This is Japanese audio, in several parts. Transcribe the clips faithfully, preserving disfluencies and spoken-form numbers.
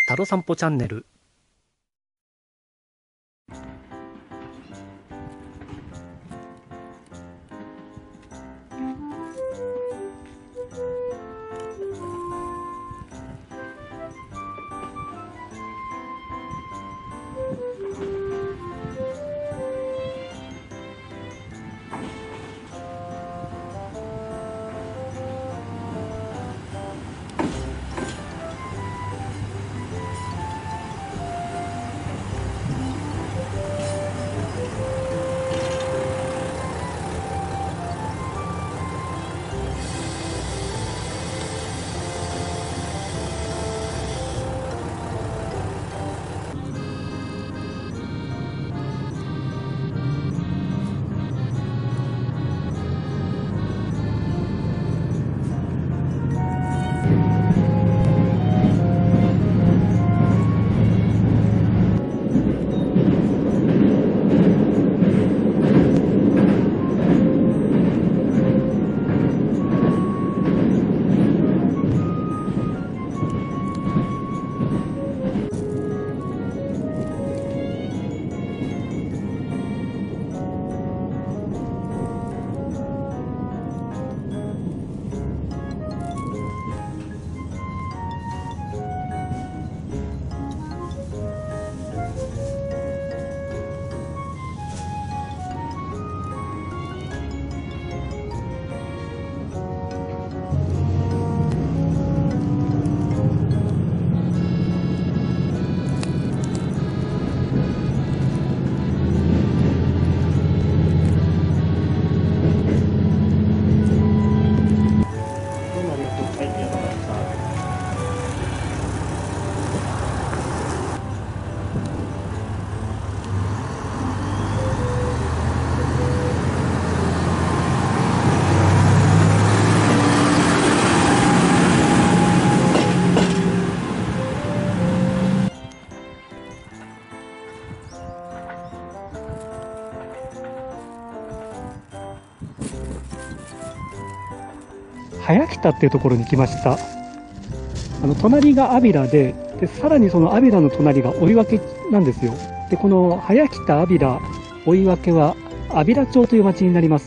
タロ散歩チャンネル。早北っていうところに来ました。あの隣が安平で、でさらにその安平の隣が追分なんですよ。でこの早北、安平、追分は安平町という町になります。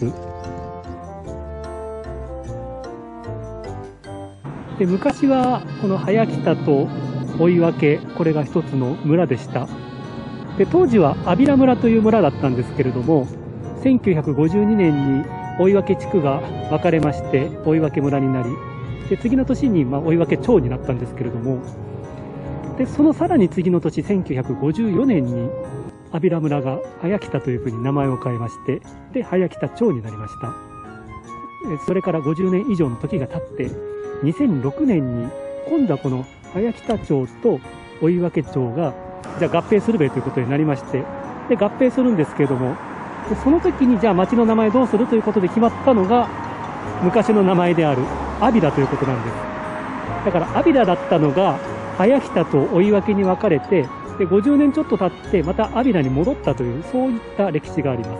で昔はこの早北と追分、これが一つの村でした。で当時は安平村という村だったんですけれども、せんきゅうひゃくごじゅうにねんに追分地区が分かれまして追分村になり、で次の年にまあ追分町になったんですけれども、でそのさらに次の年せんきゅうひゃくごじゅうよねんに安平村が早北というふうに名前を変えまして、で早北町になりました。それからごじゅうねん以上の時が経ってにせんろくねんに今度はこの早北町と追分町がじゃあ合併するべということになりまして、で合併するんですけれども、でその時にじゃあ町の名前どうするということで決まったのが昔の名前である安平ということなんです。だから安平だったのが早北と追分に分かれて、でごじゅうねんちょっと経ってまた安平に戻ったという、そういった歴史があります。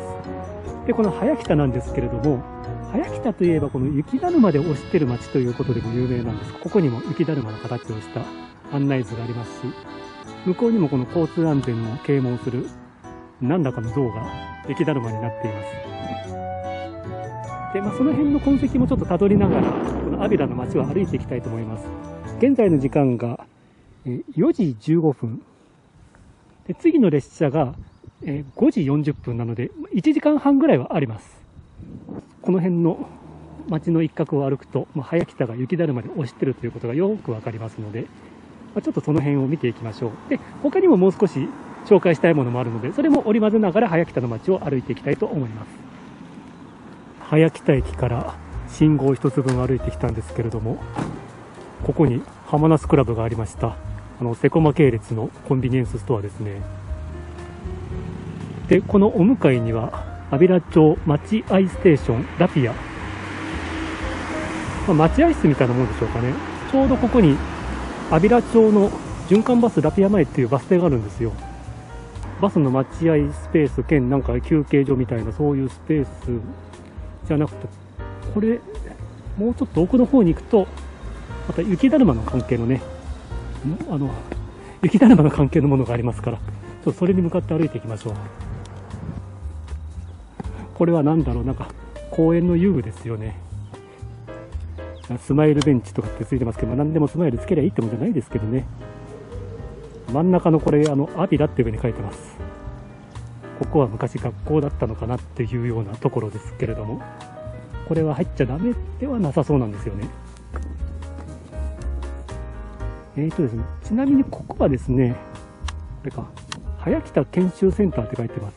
でこの早北なんですけれども、早北といえばこの雪だるまで押してる町ということでも有名なんです。ここにも雪だるまの形をした案内図がありますし、向こうにもこの交通安全を啓蒙する何らかの像が雪だるまになっています。で、まあ、その辺の痕跡もちょっとたどりながらこの安平の街を歩いていきたいと思います。現在の時間がよじじゅうごふんで、次の列車がごじよんじゅっぷんなのでいちじかんはんぐらいはあります。この辺の街の一角を歩くと、まあ、早北が雪だるまで押してるということがよくわかりますので、まあ、ちょっとその辺を見ていきましょう。で他にももう少し紹介したいものもあるので、それも織り交ぜながら早北の街を歩いていきたいと思います。早北駅から信号一つ分歩いてきたんですけれども、ここに浜那須クラブがありました。あのセコマ系列のコンビニエンスストアですね。でこのお向かいには安平町待合ステーションラピア、まあ、待合室みたいなものでしょうかね。ちょうどここに安平町の循環バスラピア前っていうバス停があるんですよ。バスの待合スペース兼なんか休憩所みたいな、そういうスペースじゃなくて、これもうちょっと奥の方に行くとまた雪だるまの関係のね、あの雪だるまの関係のものがありますから、ちょっとそれに向かって歩いていきましょう。これは何だろう、なんか公園の遊具ですよね。スマイルベンチとかってついてますけど、何でもスマイルつけりゃいいってもんじゃないですけどね。真ん中のこれ、あのアビラって上に書いてます。ここは昔学校だったのかなっていうようなところですけれども、これは入っちゃダメではなさそうなんですよね。えーとですね、ちなみにここはですね、これか、早北研修センターって書いてます。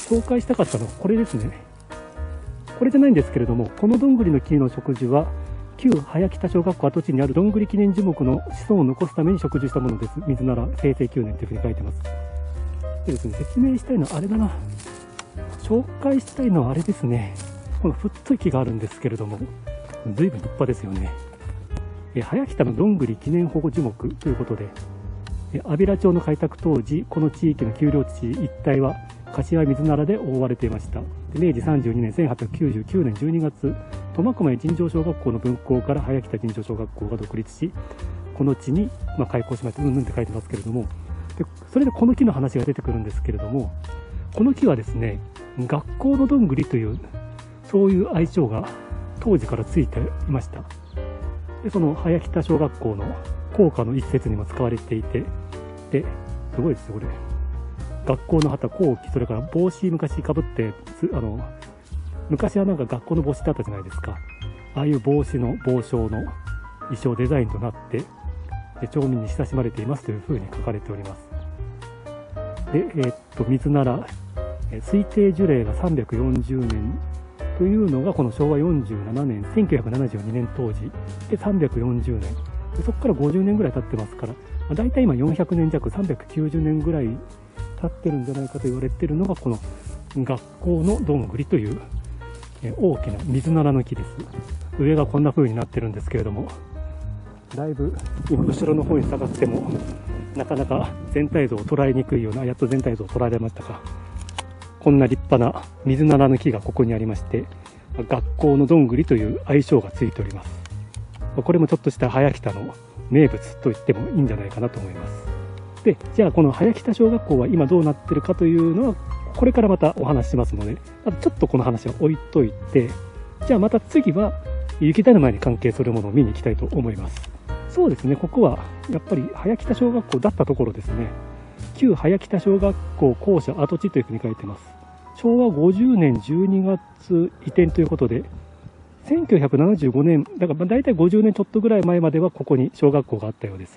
紹介したかったのはこれですね。これじゃないんですけれども、このどんぐりの木の植樹は、旧早北小学校跡地にあるどんぐり記念樹木の子孫を残すために植樹したものです。水なら平成きゅうねんというふうに書いてます。でですね、説明したいのはあれだな。紹介したいのはあれですね。この太い木があるんですけれども、随分立派ですよね。え早北のどんぐり記念保護樹木ということで、え安平町の開拓当時、この地域の丘陵地一帯は柏水ならで覆われていました。で明治さんじゅうにねん、せんはっぴゃくきゅうじゅうきゅうねんじゅうにがつ、苫小牧尋常小学校の分校から早北尋常小学校が独立し、この地に、まあ、開校しました。うんうんって書いてますけれども、でそれでこの木の話が出てくるんですけれども、この木はですね、学校のどんぐりという、そういう愛称が当時からついていました。でその早北小学校の校歌の一節にも使われていて、で、すごいですよ、これ。学校の旗、校旗、それから帽子昔かぶって、あの、昔はなんか学校の帽子だったじゃないですか。ああいう帽子の帽章の衣装デザインとなって、で町民に親しまれていますというふうに書かれております。で、えー、っと、水なら、推定樹齢がさんびゃくよんじゅうねんというのがこのしょうわよんじゅうななねん、せんきゅうひゃくななじゅうにねん当時でさんびゃくよんじゅうねん。でそこからごじゅうねんぐらい経ってますから、まあ、大体今よんひゃくねん弱、さんびゃくきゅうじゅうねんぐらい経ってるんじゃないかと言われているのがこの学校のどんぐりという大きな水ならの木です。上がこんな風になってるんですけれども、だいぶ今後ろの方に下がってもなかなか全体像を捉えにくいような、やっと全体像を捉えられましたか。こんな立派な水ならの木がここにありまして、学校のどんぐりという愛称がついております。これもちょっとした早北の名物と言ってもいいんじゃないかなと思います。で、じゃあこの早北小学校は今どうなってるかというのはこれからまたお話ししますので、ちょっとこの話は置いといて、じゃあまた次は雪だるまに関係するものを見に行きたいと思います。そうですね、ここはやっぱり早北小学校だったところですね。旧早北小学校校舎跡地というふうに書いてます。しょうわごじゅうねんじゅうにがつ移転ということで、せんきゅうひゃくななじゅうごねん、だから大体ごじゅうねんちょっとぐらい前まではここに小学校があったようです。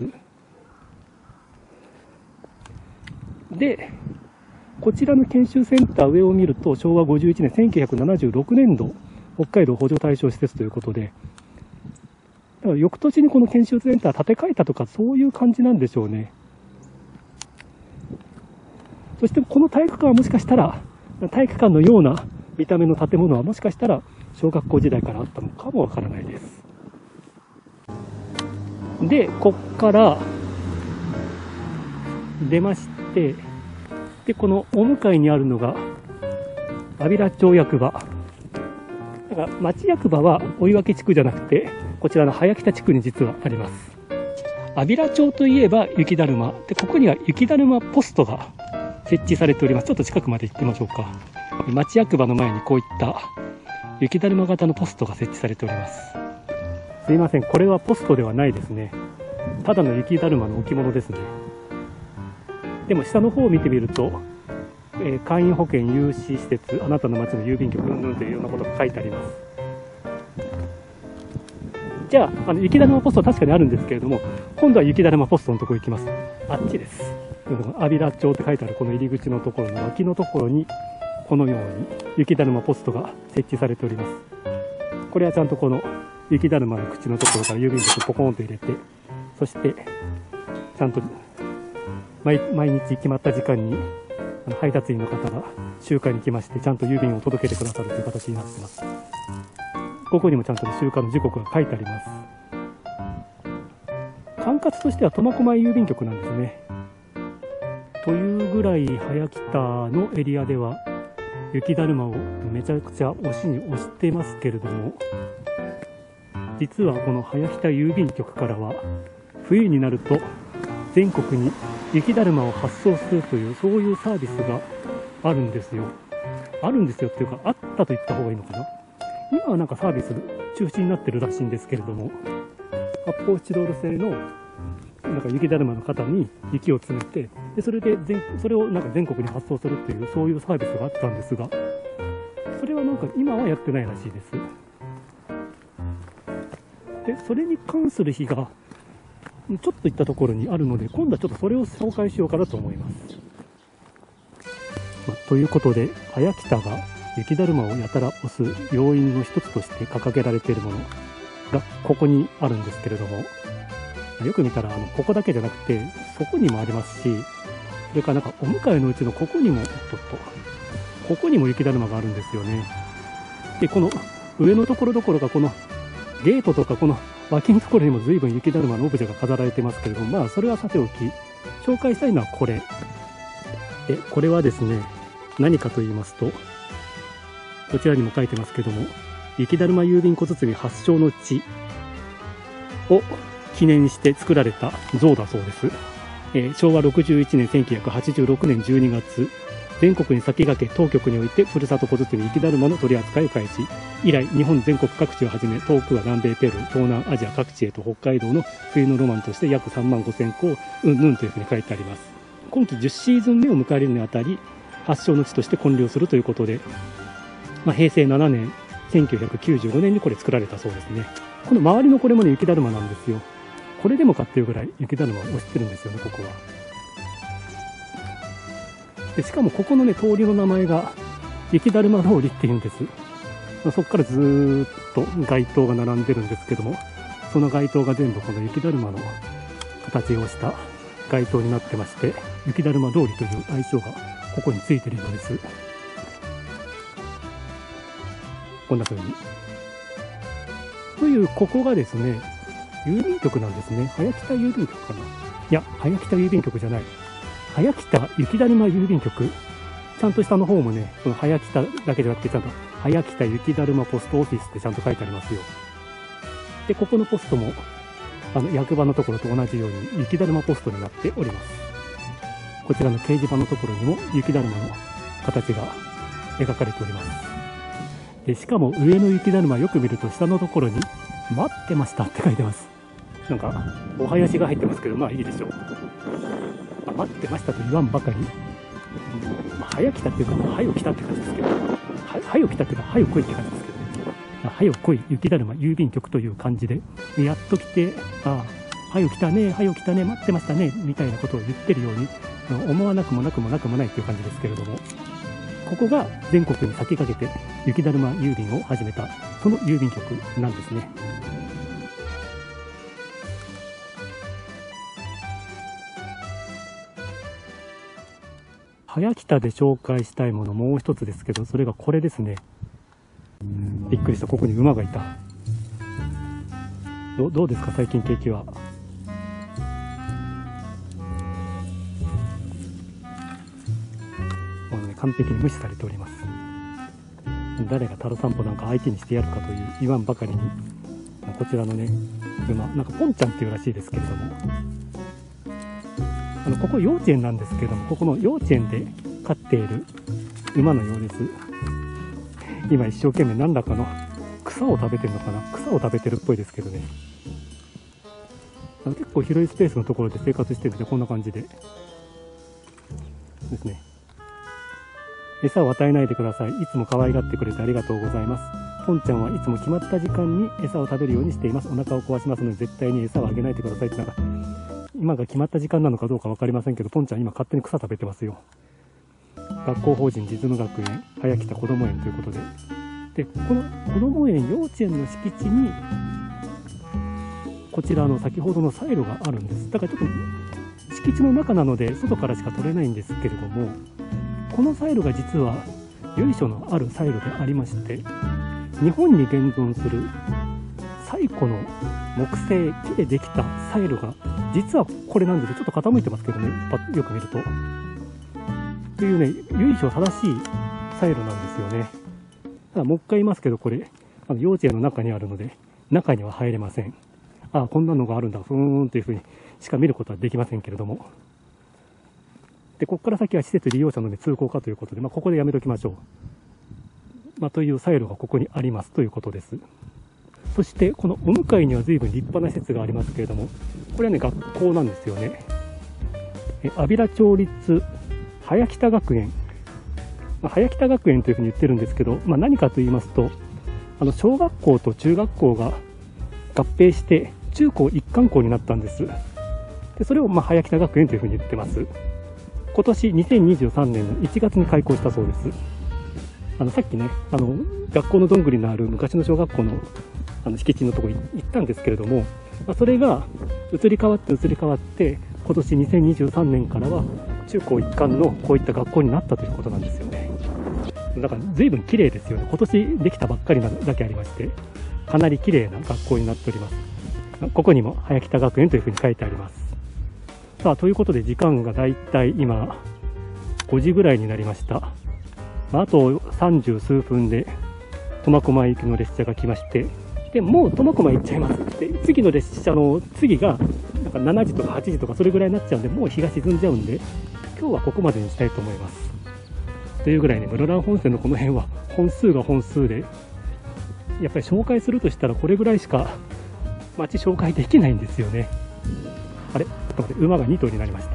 で、こちらの研修センター上を見ると、しょうわごじゅういちねん、せんきゅうひゃくななじゅうろくねんど、北海道補助対象施設ということで、だから翌年にこの研修センター建て替えたとか、そういう感じなんでしょうね。そしてこの体育館はもしかしたら、体育館のような見た目の建物はもしかしたら小学校時代からあったのかもわからないです。で、こっから出まして、で、このお向かいにあるのが安平町役場。だから町役場は追分地区じゃなくて、こちらの早北地区に実はあります。安平町といえば雪だるま。で、ここには雪だるまポストが設置されております。ちょっと近くまで行ってみましょうか。町役場の前にこういった雪だるま型のポストが設置されております。すいません、これはポストではないですね。ただの雪だるまの置物ですね。でも下の方を見てみると、えー、簡易保険融資施設、あなたの町の郵便局うんぬんというようなことが書いてあります。じゃあ、あの雪だるまポストは確かにあるんですけれども、今度は雪だるまポストのところ行きます。あっちです。安平町って書いてあるこの入り口のところの脇のところに、このように雪だるまポストが設置されております。これはちゃんとこの雪だるまの口のところから郵便局ポコーンと入れて、そしてちゃんと 毎, 毎日決まった時間にあの配達員の方が集荷に来まして、ちゃんと郵便を届けてくださるという形になっています。ここにもちゃんと集荷の時刻が書いてあります。管轄としては苫小牧郵便局なんですね。というぐらい早北のエリアでは雪だるまをめちゃくちゃ押しに押していますけれども、実はこの早北郵便局からは冬になると全国に雪だるまを発送するという、そういうサービスがあるんですよ。あるんですよっていうか、あったと言った方がいいのかな。今はなんかサービス中止になってるらしいんですけれども、発泡スチロール製のなんか雪だるまの型に雪を詰めて、でそれで全それをなんか全国に発送するっていう、そういうサービスがあったんですが、それはなんか今はやってないらしいです。でそれに関する日がちょっと行ったところにあるので、今度はちょっとそれを紹介しようかなと思います。まあ、ということで、早北が雪だるまをやたら押す要因の一つとして掲げられているものがここにあるんですけれども、よく見たらあのここだけじゃなくてそこにもありますし、それからなんかお向かいのうちのここにも、おっとっと、ここにも雪だるまがあるんですよね。でこの上のところどころか、このゲートとかこの脇のところにも随分雪だるまのオブジェが飾られてますけれども、まあそれはさておき、紹介したいのはこれで、これはですね、何かと言いますと、こちらにも書いてますけども、雪だるま郵便小包発祥の地を記念して作られた像だそうです。えー、しょうわろくじゅういちねんせんきゅうひゃくはちじゅうろくねんじゅうにがつ、全国に先駆け当局においてふるさと小包雪だるまの取り扱いを開始。以来日本全国各地をはじめ、遠くは南米ペルー、東南アジア各地へと北海道の冬のロマンとして約さんまんごせんこをうんぬんというふうに書いてあります。今季じゅっシーズン目を迎えるにあたり、発祥の地として建立するということで、まあ、へいせいななねんせんきゅうひゃくきゅうじゅうごねんにこれ作られたそうですね。この周りのこれもね、雪だるまなんですよ。これでもかっていうぐらい雪だるまを押してるんですよね、ここは。でしかもここのね、通りの名前が雪だるま通りっていうんです。そこからずーっと街灯が並んでるんですけども、その街灯が全部この雪だるまの形をした街灯になってまして、雪だるま通りという愛称がここについてるようです。こんな風に。という、ここがですね、郵便局なんですね。早北郵便局かな。いや、早北郵便局じゃない。早北雪だるま郵便局。ちゃんと下の方もね、その早北だけじゃなくて、ちゃんと早北雪だるまポストオフィスってちゃんと書いてありますよ。で、ここのポストも、あの、役場のところと同じように雪だるまポストになっております。こちらの掲示板のところにも雪だるまの形が描かれております。で、しかも上の雪だるまよく見ると下のところに、待ってましたって書いてます。なんか、お囃子が入ってますけど、まあいいでしょう。まあ、待ってましたと言わんばかり、まあ、早来たっていうか、まあ、早来たって感じですけど、は早来たっていうか、早来いって感じですけど、まあ、早来い雪だるま郵便局という感じで、やっと来て、ああ、早来たね、早来たね、待ってましたね、みたいなことを言ってるように、思わなくもなくもなくもないっていう感じですけれども、ここが全国に先駆けて雪だるま郵便を始めた、その郵便局なんですね。早北で紹介したいものもう一つですけど、それがこれですね。びっくりした。ここに馬がいた。ど, どうですか最近景気は。もうね、完璧に無視されております。誰がタロ散歩なんか相手にしてやるかという言わんばかりに、こちらのね、馬、なんかポンちゃんっていうらしいですけれども、あのここ幼稚園なんですけれども、ここの幼稚園で飼っている馬のようです。今一生懸命何らかの草を食べてるのかな、草を食べてるっぽいですけどね。あの結構広いスペースのところで生活してるので、こんな感じでですね。餌を与えないでください。いつも可愛がってくれてありがとうございます。ポンちゃんはいつも決まった時間に餌を食べるようにしています。お腹を壊しますので絶対に餌をあげないでくださいって、なんか今が決まった時間なのかどうか分かりませんけど、ポンちゃん今勝手に草食べてますよ。学校法人実務学園早北こども園ということで、でこのこども園幼稚園の敷地にこちらの先ほどのサイロがあるんです。だからちょっと敷地の中なので外からしか取れないんですけれども、このサイロが実は由緒のあるサイロでありまして、日本に現存する最古の木製木でできたサイロが実はこれなんですよ。ちょっと傾いてますけどね、よく見ると。というね、由緒正しいサイロなんですよね。ただもう一回言いますけど、これあの幼稚園の中にあるので中には入れません。ああ、こんなのがあるんだ、ふーんというふうにしか見ることはできませんけれども。で、ここから先は施設利用者のみ通行かということで、まあ、ここでやめときましょう。まあ、というサイロがここにありますということです。そして、このお向かいには随分立派な施設がありますけれども、これはね、学校なんですよね。え安平町立早北学園。まあ、早北学園というふうに言ってるんですけど、まあ、何かと言いますと、あの、小学校と中学校が合併して、中高一貫校になったんです。で、それをまあ早北学園というふうに言ってます。今年にせんにじゅうさんねんのいちがつに開校したそうです。あの、さっきね、あの、学校のどんぐりのある昔の小学校のあの敷地のところに行ったんですけれども、まあ、それが移り変わって移り変わって、今年にせんにじゅうさんねんからは中高一貫のこういった学校になったということなんですよね。だから随分綺麗ですよね。今年できたばっかりなだけありまして、かなり綺麗な学校になっております。ここにも早北学園というふうに書いてあります。さあ、ということで時間がだいたい今ごじぐらいになりました。あとさんじゅうすうふんで苫小牧行きの列車が来まして、でもう苫小牧行っちゃいます。で、次の列車の次がなんかしちじとかはちじとかそれぐらいになっちゃうんで、もう日が沈んじゃうんで、今日はここまでにしたいと思います。というぐらいね、室蘭本線のこの辺は本数が本数で、やっぱり紹介するとしたらこれぐらいしか街紹介できないんですよね。あれ、ちょっと待って、馬がにとうになりました。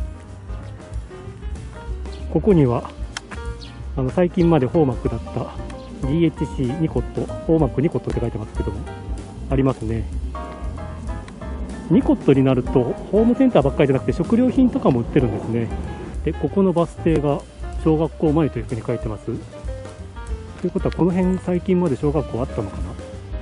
ここにはあの最近までホーマックだった ディーエイチシー ニコット、ホーマックニコットって書いてますけども、ありますね。ニコットになるとホームセンターばっかりじゃなくて食料品とかも売ってるんですね。で、ここのバス停が小学校前というふうに書いてます。ということはこの辺最近まで小学校あったのかな。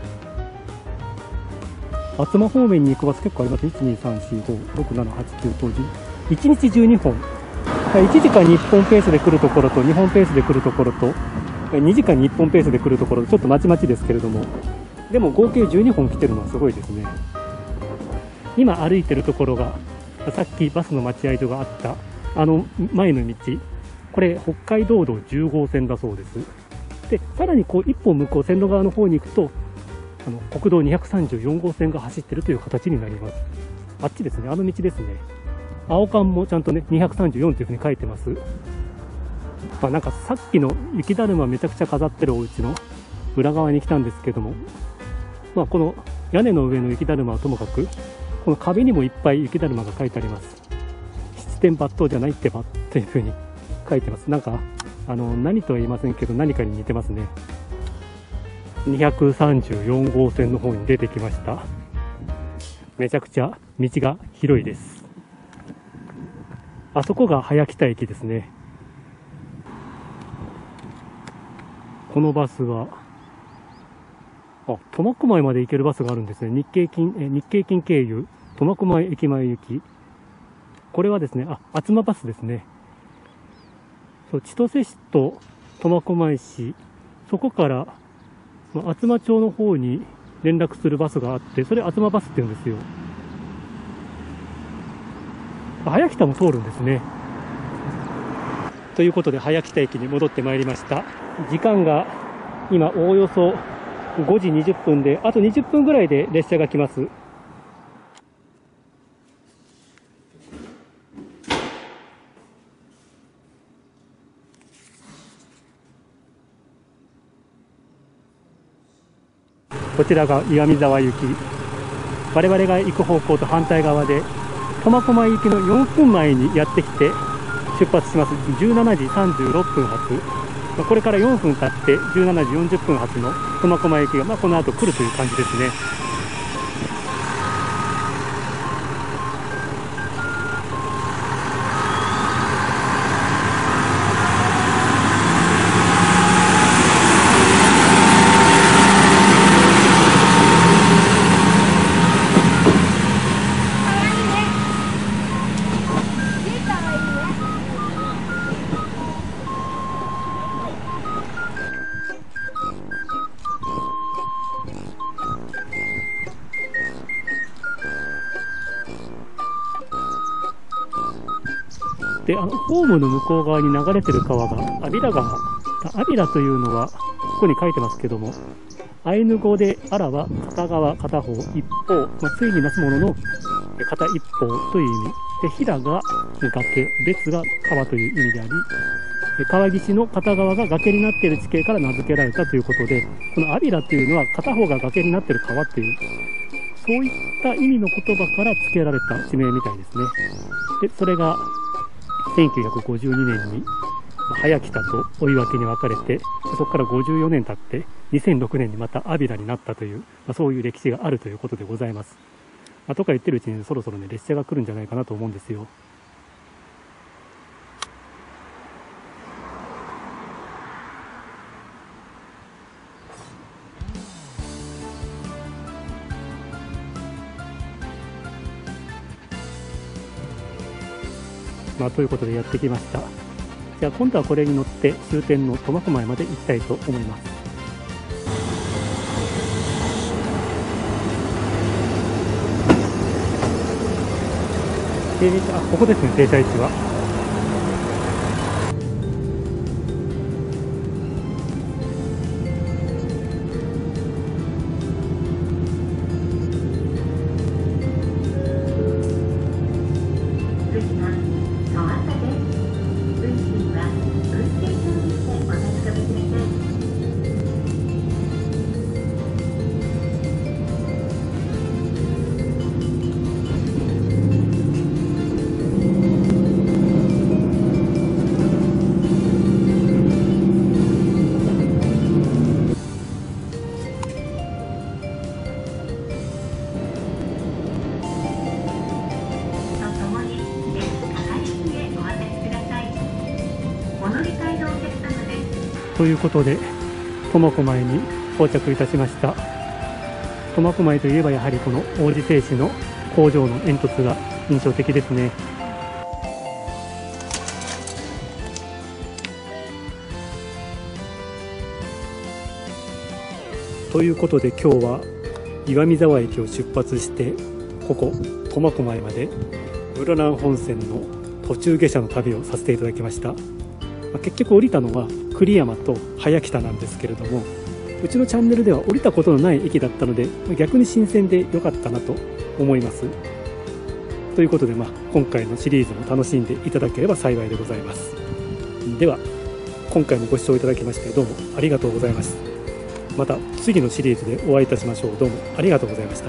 厚真方面に行くバス結構あります。いち、に、さん、よん、ご、ろく、なな、はち、きゅう、とじゅう。いちにちじゅうにほん。いちじかんにいっぽんペースで来るところとにほんペースで来るところとにじかんにいっぽんペースで来るところとちょっとまちまちですけれども、でも合計じゅうにほん来てるのはすごいですね。今歩いてるところがさっきバスの待合所があったあの前の道、これ北海道道じゅうごうせんだそうです。で、さらにこう一本向こう線路側の方に行くとあの国道にひゃくさんじゅうよんごうせんが走ってるという形になります。あっちですね、あの道ですね。青缶もちゃんとねにひゃくさんじゅうよんというふうに書いてます。まあ、なんかさっきの雪だるまめちゃくちゃ飾ってるお家の裏側に来たんですけども、まあ、この屋根の上の雪だるまはともかく、この壁にもいっぱい雪だるまが書いてあります。七点抜刀じゃないってばというふうに書いてます。なんかあの何とは言いませんけど何かに似てますね。にひゃくさんじゅうよんごうせんの方に出てきました。めちゃくちゃ道が広いです。あそこが早北駅ですね。このバスはあ、苫小牧まで行けるバスがあるんですね。日経金え日経金経由苫小牧駅前行き。これはですね、あ、厚真バスですね。そう、千歳市と苫小牧市、そこから厚真町の方に連絡するバスがあって、それ厚真バスって言うんですよ。早北も通るんですね。ということで早北駅に戻ってまいりました。時間が今おおよそごじにじゅっぷんで、あとにじゅっぷんぐらいで列車が来ます。こちらが岩見沢行き。我々が行く方向と反対側で苫小牧行きのよんぷんまえにやってきて出発します。じゅうしちじさんじゅうろっぷん発。これからよんぷん経ってじゅうしちじよんじゅっぷん発の苫小牧行きが、まあ、この後来るという感じですね。で、あのホームの向こう側に流れてる川が安平川。安平というのはここに書いてますけども、アイヌ語でアラは片側片方一方、まあ、対になすものの片一方という意味。で、平が崖、別が川という意味であり、川岸の片側が崖になっている地形から名付けられたということで、この安平っていうのは片方が崖になっている川っていう、そういった意味の言葉から付けられた地名みたいですね。で、それがせんきゅうひゃくごじゅうにねんに早北と追分に分かれて、そこからごじゅうよねん経ってにせんろくねんにまた安平になったという、まあ、そういう歴史があるということでございます。まあ、とか言ってるうちにそろそろね、列車が来るんじゃないかなと思うんですよ。まあ、ということでやってきました。じゃあ今度はこれに乗って終点の苫小牧まで行きたいと思います。停車、あ、ここですね、停車位置は。ということで苫小牧に到着いたしました。苫小牧といえばやはりこの王子製紙の工場の煙突が印象的ですね。ということで今日は岩見沢駅を出発してここ苫小牧まで室蘭本線の途中下車の旅をさせていただきました。結局降りたのは栗山と早北なんですけれども、うちのチャンネルでは降りたことのない駅だったので逆に新鮮で良かったなと思います。ということで、まあ、今回のシリーズも楽しんでいただければ幸いでございます。では今回もご視聴いただきましてどうもありがとうございます。また次のシリーズでお会いいたしましょう。どうもありがとうございました。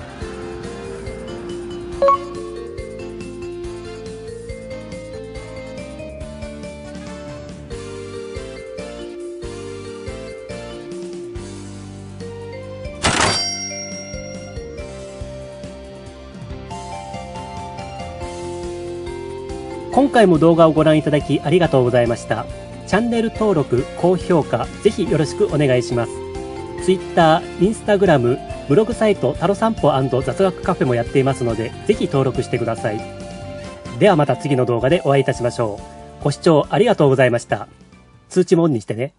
今回も動画をご覧いただきありがとうございました。チャンネル登録、高評価、ぜひよろしくお願いします。Twitter、Instagram、ブログサイトタロ散歩&雑学カフェもやっていますので、ぜひ登録してください。ではまた次の動画でお会いいたしましょう。ご視聴ありがとうございました。通知もオンにしてね。